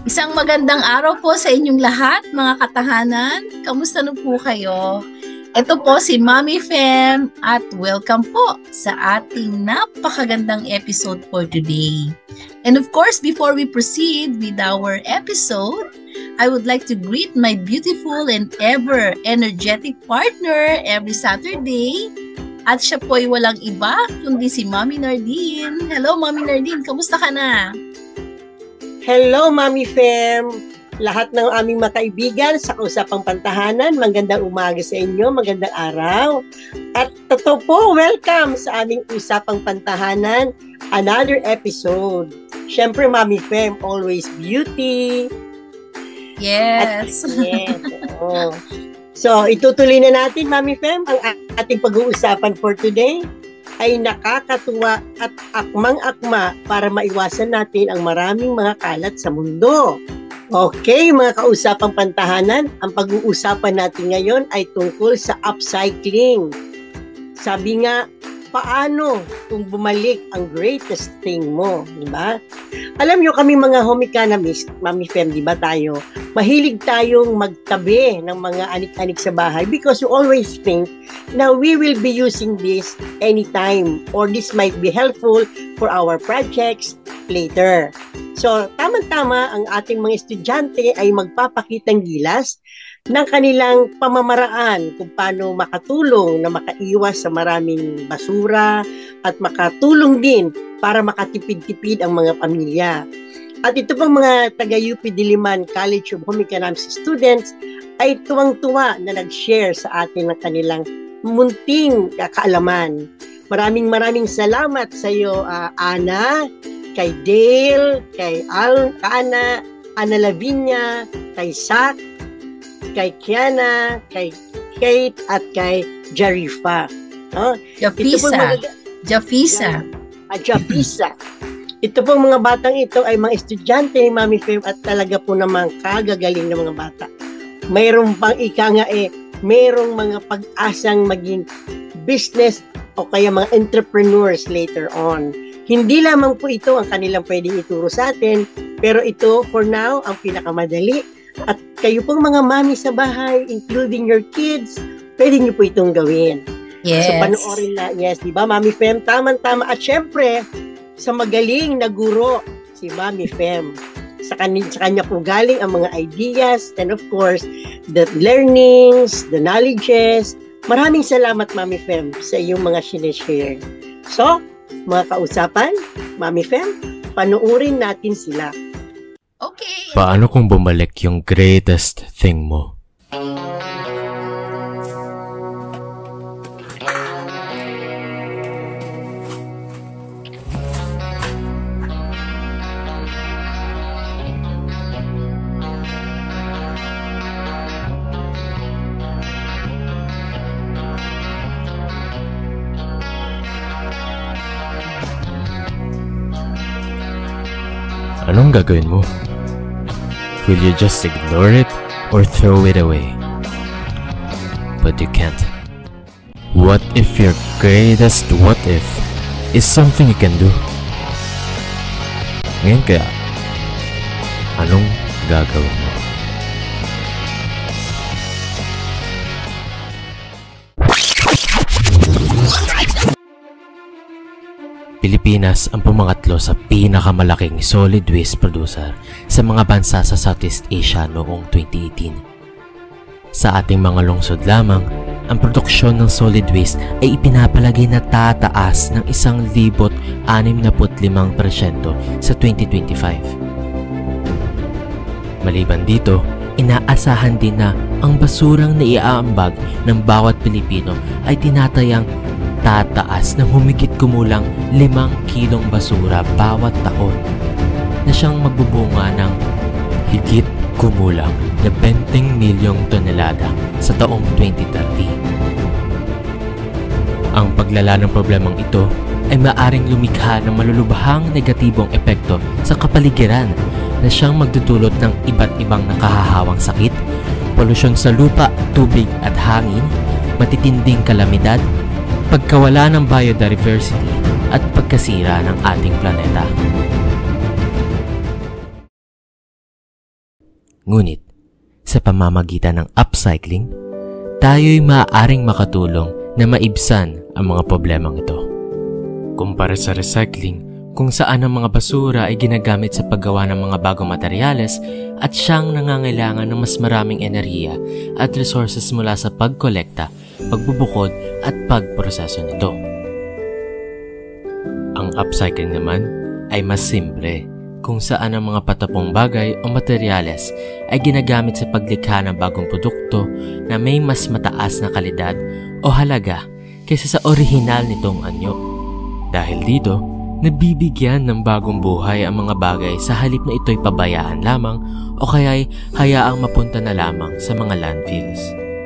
Isang magandang araw po sa inyong lahat, mga katahanan. Kamusta na po kayo? Ito po si Mommy Fem at welcome po sa ating napakagandang episode for today. And of course, before we proceed with our episode, I would like to greet my beautiful and ever energetic partner every Saturday. At siya po ay walang iba kundi si Mommy Nardine. Hello Mommy Nardine, kamusta ka na? Hello, Mommy Fem! Lahat ng aming mga kaibigan sa Usapang Pantahanan, magandang umaga sa inyo, magandang araw. At totoo po, welcome sa aming Usapang Pantahanan, another episode. Siyempre, Mommy Fem, always beauty. Yes. Yes. Oh. So, itutuloy na natin, Mommy Fem, ang ating pag-uusapan for today ay nakakatuwa at akmang-akma para maiwasan natin ang maraming mga kalat sa mundo. Okay, mga kausapang pantahanan, ang pag-uusapan natin ngayon ay tungkol sa upcycling. Sabi nga, paano kung bumalik ang greatest thing mo, di ba? Alam nyo kami mga home economists, Mommy Fem, di ba tayo? Mahilig tayong magtabi ng mga anik-anik sa bahay because we always think na we will be using this anytime or this might be helpful for our projects later. So, tama-tama ang ating mga estudyante ay magpapakitang gilas ng kanilang pamamaraan kung paano makatulong na makaiwas sa maraming basura at makatulong din para makatipid-tipid ang mga pamilya. At ito pang mga taga UP-Diliman College of Home Economics students ay tuwang-tuwa na nag-share sa atin ng kanilang munting kaalaman. Maraming salamat sa iyo, Ana, kay Dale, kay Ana Lavinia, kay Sak, kay Kiana, kay Kate, at kay Jarifa. Jafisa. Jafisa. Ito pong mga batang ito ay mga estudyante ni Mommy Fem at talaga po namang kagagaling ng mga bata. Mayroon pang mayroong mga pag-asang maging business o kaya mga entrepreneurs later on. Hindi lamang po ito ang kanilang pwedeng ituro sa atin, pero ito for now ang pinakamadali. At kayo pong mga mami sa bahay, including your kids, pwede niyo po itong gawin. Yes. So panoorin na, yes, di ba Mommy Fem? Tama-tama. At syempre, sa magaling na guro, si Mommy Fem. Sa kanya po galing ang mga ideas and of course, the learnings, the knowledges. Maraming salamat, Mommy Fem, sa iyong mga sinishare. So, mga kausapan, Mommy Fem, panuorin natin sila. Okay. Paano kung bumalik yung greatest thing mo? Anong gagawin mo? Will you just ignore it or throw it away? But you can't. What if your greatest what if is something you can do? Ngayon kaya, anong gagawin mo? Pilipinas ang pumangatlo sa pinakamalaking solid waste producer sa mga bansa sa Southeast Asia noong 2018. Sa ating mga lungsod lamang, ang produksyon ng solid waste ay ipinapalagay na tataas ng 1,065% sa 2025. Maliban dito, inaasahan din na ang basurang naiaambag ng bawat Pilipino ay tinatayang tataas ng humigit kumulang 5 kilong basura bawat taon na siyang magbubunga ng higit kumulang na 20 milyong tonelada sa taong 2030. Ang paglala ng problemang ito ay maaring lumikha ng malulubhang negatibong epekto sa kapaligiran na siyang magdudulot ng iba't ibang nakahahawang sakit, polusyon sa lupa, tubig at hangin, matitinding kalamidad, pagkawala ng biodiversity at pagkasira ng ating planeta. Ngunit, sa pamamagitan ng upcycling, tayo'y maaaring makatulong na maibsan ang mga problemang ito. Kumpara sa recycling, kung saan ang mga basura ay ginagamit sa paggawa ng mga bagong materyales at siyang nangangailangan ng mas maraming enerhiya at resources mula sa pagkolekta, pagbubukod at pagproseso nito. Ang upcycling naman ay mas simple, kung saan ang mga patapong bagay o materyales ay ginagamit sa paglikha ng bagong produkto na may mas mataas na kalidad o halaga kaysa sa orihinal nitong anyo. Dahil dito, nabibigyan ng bagong buhay ang mga bagay sa halip na ito'y pabayaan lamang o kaya'y hayaang mapunta na lamang sa mga landfills.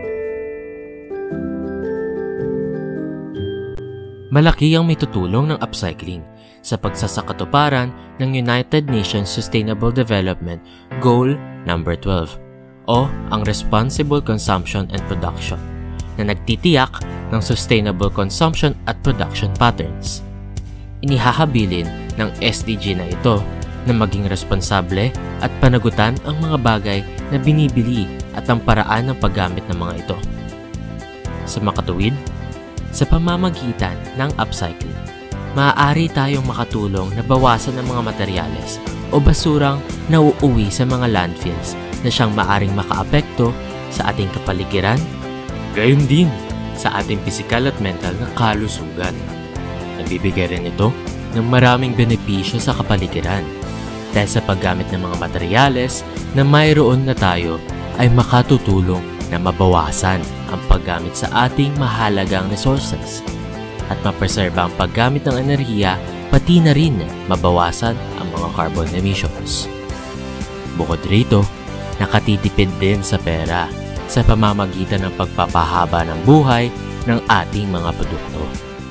Malaki ang may tutulong ng upcycling sa pagsasakatuparan ng United Nations Sustainable Development Goal No. 12 o ang Responsible Consumption and Production na nagtitiyak ng sustainable consumption at production patterns. Inihahabilin ng SDG na ito na maging responsable at panagutan ang mga bagay na binibili at ang paraan ng paggamit ng mga ito. Sa makatuwid, sa pamamagitan ng upcycling, maaari tayong makatulong na bawasan ang mga materyales o basurang nauuwi sa mga landfills na siyang maaring makaapekto sa ating kapaligiran, gayon din sa ating pisikal at mental na kalusugan. Nagbibigay rin ito ng maraming benepisyo sa kapaligiran dahil sa paggamit ng mga materyales na mayroon na tayo ay makatutulong na mabawasan ang paggamit sa ating mahalagang resources at mapreserba ang paggamit ng enerhiya, pati na rin mabawasan ang mga carbon emissions. Bukod rito, nakatitipid din sa pera sa pamamagitan ng pagpapahaba ng buhay ng ating mga produkto.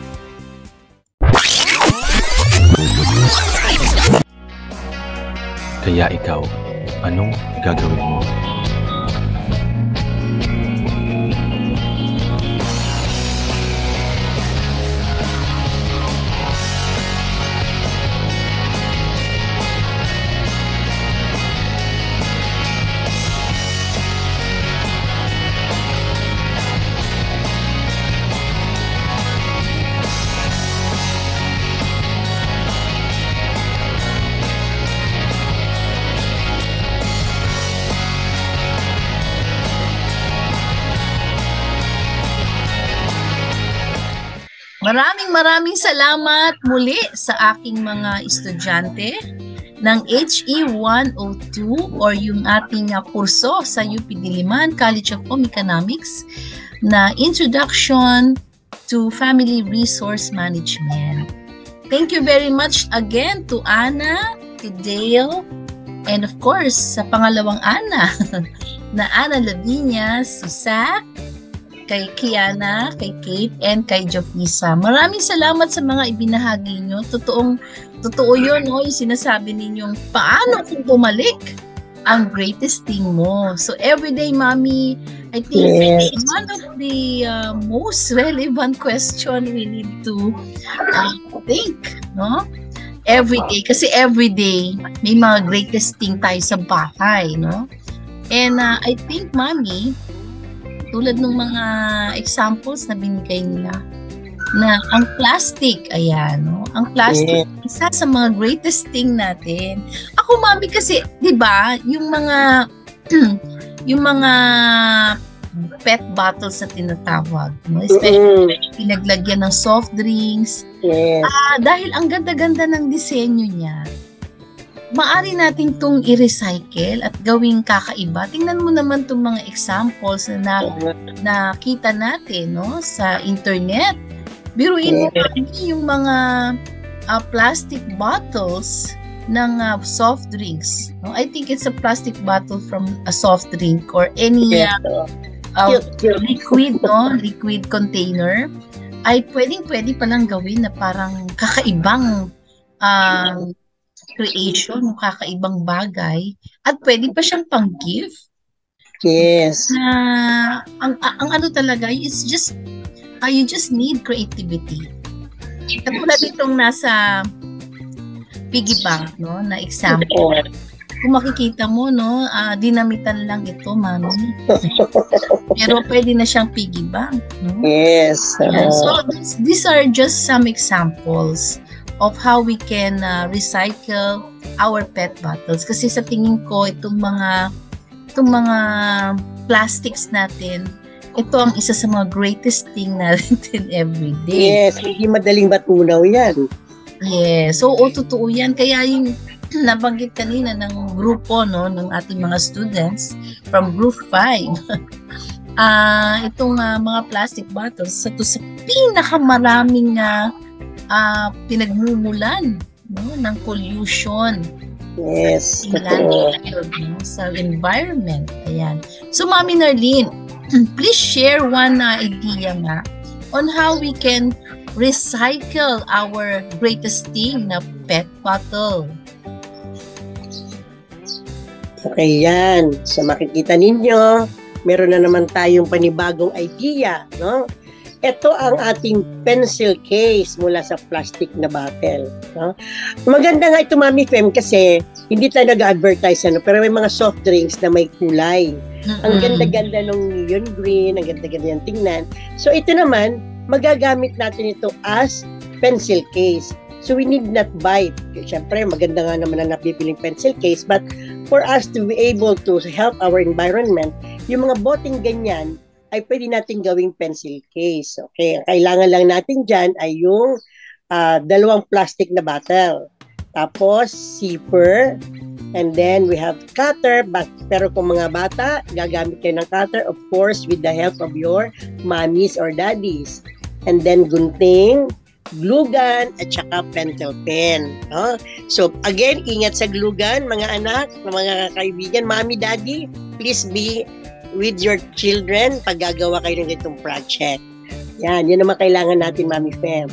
Kaya ikaw, anong gagawin mo? Maraming salamat muli sa aking mga estudyante ng HE 102 or yung ating kurso sa UP-Diliman College of Home Economics na Introduction to Family Resource Management. Thank you very much again to Ana, to Dale, and of course sa pangalawang Ana na Ana Lavinia, Susa, kay Kiana, kay Kate, and kay Jofisa. Maraming salamat sa mga ibinahagi nyo. Totoo yun, no? Yung sinasabi ninyong, paano kung bumalik ang greatest thing mo? So, everyday, Mommy, I think one of the most relevant question we need to think, no? Everyday. Kasi everyday, may mga greatest thing tayo sa bahay, no? And I think, Mommy, tulad ng mga examples na binigay nila, na ang plastic, ayan, no? Ang plastic, isa sa mga greatest thing natin. Ako, Mami, kasi, di ba, yung mga pet bottles na tinatawag, no? Especially pinaglagyan ng soft drinks. Dahil ang ganda-ganda ng disenyo niya, maaari natin itong i-recycle at gawing kakaiba. Tingnan mo naman itong mga examples na nakita natin, no, sa internet. Biruin mo yung mga plastic bottles ng soft drinks. No? I think it's a plastic bottle from a soft drink or any liquid, no, liquid container. Ay pwedeng-pwede palang gawin na parang kakaibang creation, kakaibang bagay, at pwede pa siyang pang-gift. Yes. Ang ano talaga, it's just, you just need creativity. Katulad itong nasa piggy bank, no, na example. kung makikita mo, no, dinamitan lang ito, Mami. Pero pwede na siyang piggy bank. No? Yes. So, these are just some examples of how we can recycle our PET bottles. Kasi sa tingin ko, itong mga plastics natin, ito ang isa sa mga greatest thing natin every day. Yes, hindi madaling matunaw yan. Yes, so totoo yan. Kaya yung nabanggit kanina ng grupo, no, ng ating mga students from group 5, itong mga plastic bottles, sa pinakamaraming pinagmumulan, no, ng pollution. Yes. Sa environment. Ayan. So, Mami Narlene, please share one idea nga on how we can recycle our greatest thing na PET bottle. Okay, yan. So makikita ninyo, meron na naman tayong panibagong idea, no? Ito ang ating pencil case mula sa plastic na bottle, no? Maganda nga ito, Mami Fem, kasi hindi tayo nag-advertise, ano, pero may mga soft drinks na may kulay. Ang ganda-ganda ng neon green, ang ganda-ganda yung tingnan. So ito naman, magagamit natin ito as pencil case. So we need not buy. Siyempre, maganda nga naman na nabibiling pencil case, but for us to be able to help our environment, yung mga boteng ganyan ay pwede natin gawing pencil case. Okay, kailangan lang natin dyan ay yung 2 plastic na bottle. Tapos, zipper, and then we have cutter, pero kung mga bata, gagamit kayo ng cutter, of course, with the help of your mommies or daddies. And then, gunting, glue gun, at saka pentel pen. No? So, again, ingat sa glue gun, mga anak, mga kaibigan, mommy, daddy, please be with your children pag gagawa kayo ng itong project. Yan naman kailangan natin, Mami Fem.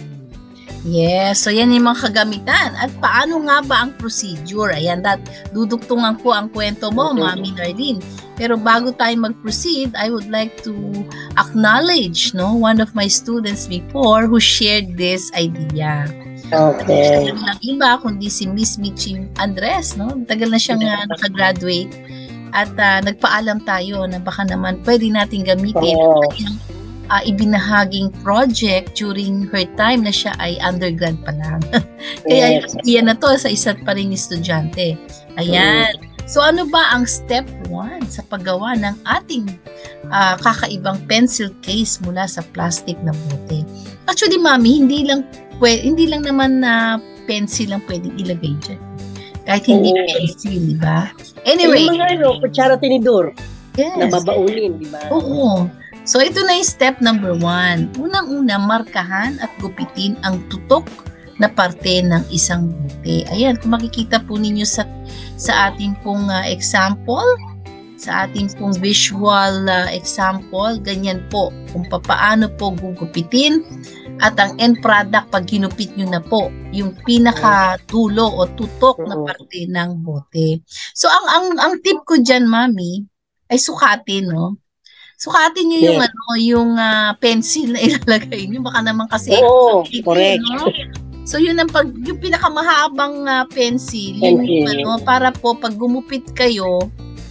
Yes, so yan yung mga kagamitan. At paano nga ba ang procedure? Ayan, dudugtungan ko ang kwento mo, Mami Narlene. Pero bago tayo mag-proceed, I would like to acknowledge, no, one of my students before who shared this idea. Okay. Siya lang iba, kundi si Miss Michi Andres, no? Tagal na siyang nakagraduate. At nagpaalam tayo na baka naman pwede natin gamitin ang ibinahaging project during her time na siya ay undergrad pa lang. Kaya yan na to sa isa't pa rin estudyante. Ayan. So ano ba ang step 1 sa paggawa ng ating kakaibang pencil case mula sa plastic na bote? Actually, Mami, hindi lang naman na pencil lang pwedeng ilagay dyan. Kahit hindi pencil, di ba? Anyway. Yung mga kutsara tinidor. Yes. Na babaunin, di ba? Oo. So, ito na yung step number 1. Unang-una, markahan at gupitin ang tutok na parte ng isang bote. Ayan, kung makikita po ninyo sa ating pong example, sa ating pong visual example, ganyan po kung paano po gugupitin at ang end product pag ginupit nyo na po yung pinakatulo o tutok na parte ng bote. So, ang tip ko dyan, Mami, ay sukatin, no? Sukatin niyo yung pencil na ilalagay niyo, baka naman kasi correct. No? So yun yung pinakamahabang pencil, yun yung para po pag gumupit kayo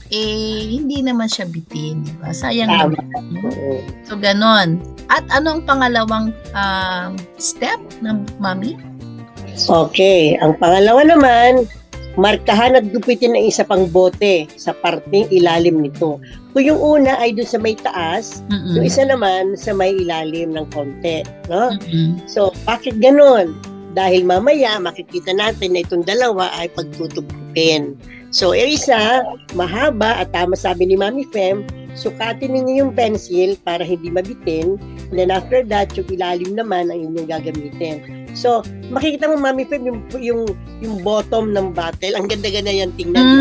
hindi naman siya bitin, di ba? Sayang naman. So ganon. At ano ang pangalawang step ng Mami? Okay, ang pangalawa naman, markahan at gupitin ang isa pang bote sa parteng ilalim nito. Kung yung una ay doon sa may taas, yung isa naman sa may ilalim ng konti. No? So, bakit ganon? Dahil mamaya makikita natin na itong dalawa ay pagtutugtugin. So, isa, mahaba at tama sabi ni Mami Fem, sukatin ninyo yung pencil para hindi mabitin. And then after that, yung ilalim naman ang inyong gagamitin. So, makikita mo, Mami Fem, yung bottom ng bottle, ang ganda-ganda yan tingnan.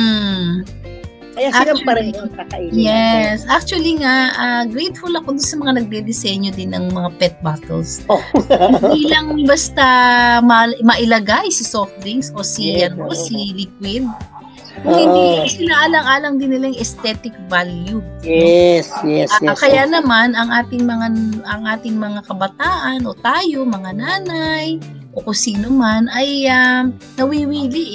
Kaya silang pareho kakainin. Yes. Natin. Actually nga, grateful ako sa mga nagde-disenyo din ng mga PET bottles. Hindi lang basta mailagay si soft drinks o si liquid. Hindi sila alang-alang din nila yung aesthetic value. Yes. Kaya naman ang ating mga kabataan o tayo, mga nanay o kung sino man ay nawiwili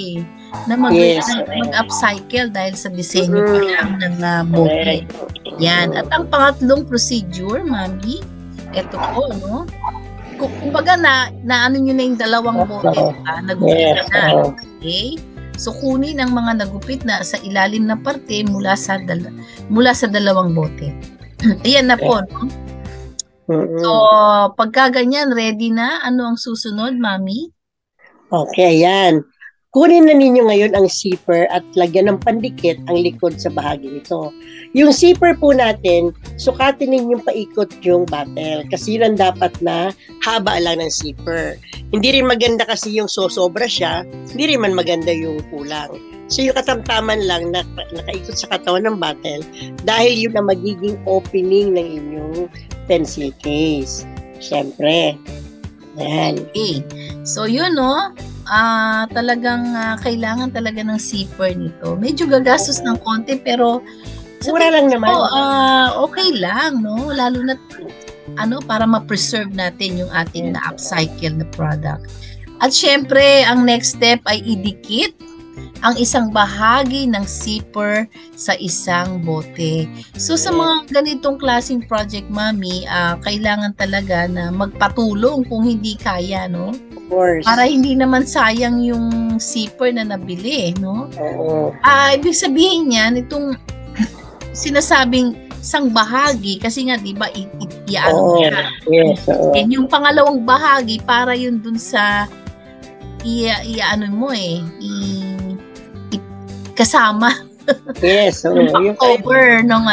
na mag-upcycle dahil sa disenyo pa lang ng bote. Yan. At ang pangatlong procedure, Mami, ito po, no? Kumbaga na ano nyo na yung dalawang bote, nagupit na. Okay? So, kunin ang mga nagupit na sa ilalim na parte mula sa dalawang bote. Ayan na po, no? So, pagka ganyan, ready na, ano ang susunod, Mami? Okay, yan. Kunin na ninyo ngayon ang zipper at lagyan ng pandikit ang likod sa bahagi ito. Yung zipper po natin, sukatin ninyong paikot yung bottle kasi yun ang dapat na haba lang ng zipper. Hindi rin maganda kasi yung sosobra siya, hindi rin man maganda yung kulang. So yung katamtaman lang na nakaikot sa katawan ng bottle dahil yun ang magiging opening ng inyong pencil case. Siyempre. Yan. Okay. So yun, no? Talagang kailangan talaga ng zipper nito. Medyo gagastos ng konti pero mura lang naman. Okay lang, no? Lalo na para ma-preserve natin yung ating na-upcycle na product. At syempre, ang next step ay idikit ang isang bahagi ng zipper sa isang bote. So sa mga ganitong klaseng project, Mami, kailangan talaga na magpatulong kung hindi kaya, no? Of course. Para hindi naman sayang yung zipper na nabili, no? Oo. Ibig sabihin niyan, itong sinasabing isang bahagi, kasi nga, di ba, iano niya. Yes, and yung pangalawang bahagi, para yun dun sa ano mo kasama. Yes, yung cover nung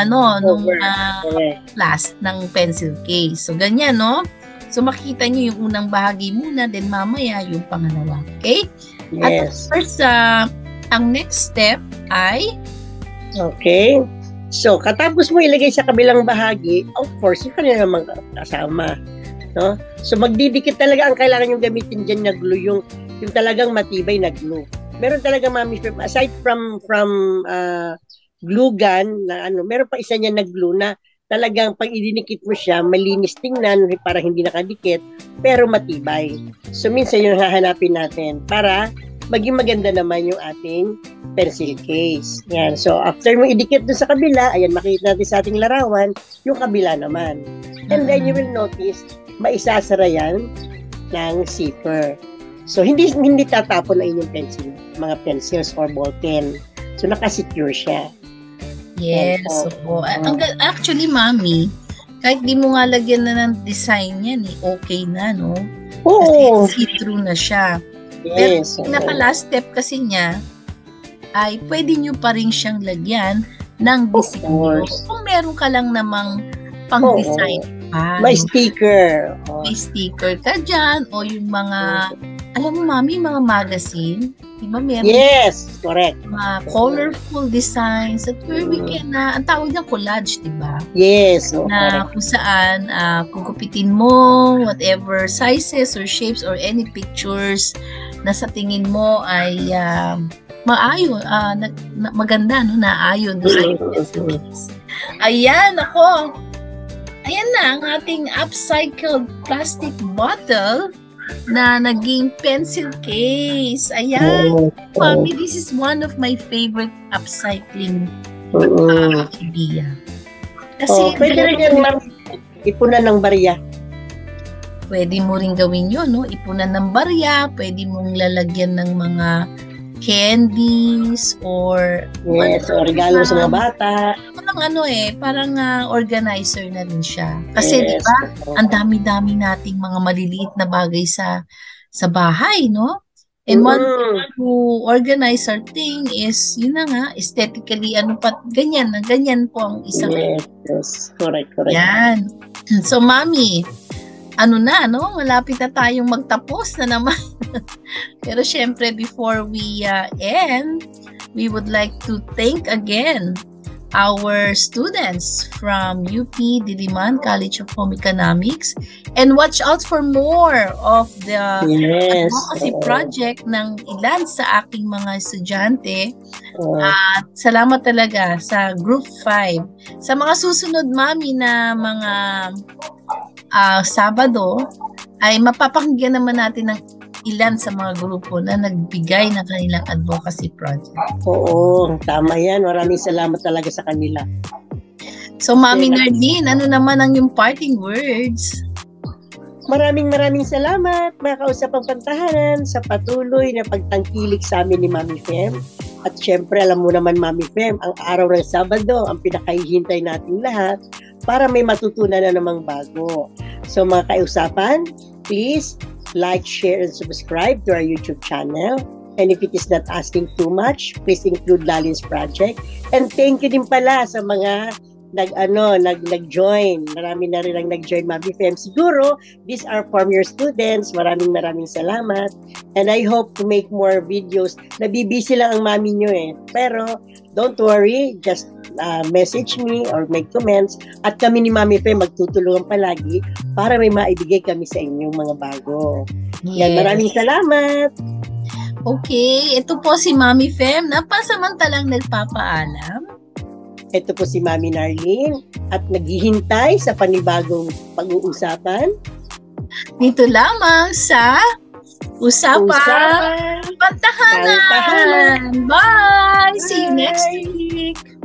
last ng pencil case. So, ganyan, no? So, makikita nyo yung unang bahagi muna, then mamaya yung pangalawa. Okay? Yes. At first, ang next step ay okay. So, katapos mo ilagay sa kabilang bahagi, of course, yung kanina naman kasama. No? So, magdidikit talaga ang kailangan yung gamitin dyan na glue, yung talagang matibay na glue. Meron talaga, Mami, aside from glue gun, na meron pa isa niya na glue na talagang pag idinikit mo siya, malinis tingnan para hindi nakadikit, pero matibay. So, minsan yung hahanapin natin para maging maganda naman yung ating pencil case. Yan. So, after mo idikit dun sa kabila, ayan, makikita natin sa ating larawan, yung kabila naman. And then you will notice, maisasara yan ng zipper. So, hindi tatapon ang inyong pencil, mga pencils or ball pen. So, nakasecure siya. Yes. So, actually, Mami, kahit di mo nga lagyan na ng design yan, okay na, no? Oo. Kasi see-through na siya. Yes. Pero naka-last step kasi niya, ay pwede nyo pa rin siyang lagyan ng design. Kung meron ka lang namang pang-design pa. May sticker. May sticker ka dyan, o yung mga, alam mo, Mami, mga magazine, di ba meron? Yes, correct. Mga colorful designs at where we can, ang tawag niya collage, di ba? Yes. Na kung saan, kukupitin mo, whatever sizes or shapes or any pictures na sa tingin mo ay maayon, maganda, no? Naayon sa Ayan, ako. Ayan na ang ating upcycled plastic bottle na naging pencil case. Ayan. Mami, this is one of my favorite upcycling idea. Kasi pwede rin yan, Ma'am, ipunan ng barya. Pwede mo rin gawin yun, no? Ipunan ng barya, pwede mong lalagyan ng mga candies or regalo sa mga bata. Parang organizer na rin siya. Kasi di ba, ang dami-dami nating mga maliliit na bagay sa bahay, no? And one way to organize our thing is, yun na nga, aesthetically, ganyan po ang isang. Yes, correct. Yan. So, Mami, malapit na tayong magtapos na naman. Pero syempre, before we end, we would like to thank again our students from UP-Diliman College of Home Economics, and watch out for more of the advocacy project ng ilan sa aking mga estudyante. At salamat talaga sa Group 5. Sa mga susunod, Mami, na mga Sabado, ay mapapakinggan naman natin ng ilan sa mga grupo na nagbigay ng kanilang advocacy project. Oo, tama yan. Maraming salamat talaga sa kanila. So, Mami Nardine, ano naman ang yung parting words? Maraming salamat mga kausapang pantahanan sa patuloy na pagtangkilik sa amin ni Mami Fem. At syempre, alam mo naman Mami Fem, ang araw ng Sabado ang pinakahihintay nating lahat para may matutunan na namang bago. So mga kausapan, please like, share, and subscribe to our YouTube channel. And if it is not asking too much, please include Lalin's project. And thank you din pala sa mga nag-join. Marami na rin ang nag-join, Mami Fem. Siguro, these are from your students. Maraming salamat. And I hope to make more videos. Nabibisi lang ang mami nyo eh. Pero, don't worry. Just message me or make comments. At kami ni Mami Fem magtutulungan palagi para may maibigay kami sa inyong mga bago. Yes. Yan, maraming salamat. Okay, ito po si Mami Fem na pasamantalang nagpapaalam. Ito po si Mami Narlene at naghihintay sa panibagong pag-uusapan. Dito lamang sa Usapang Pantahanan. Bye! See you next week!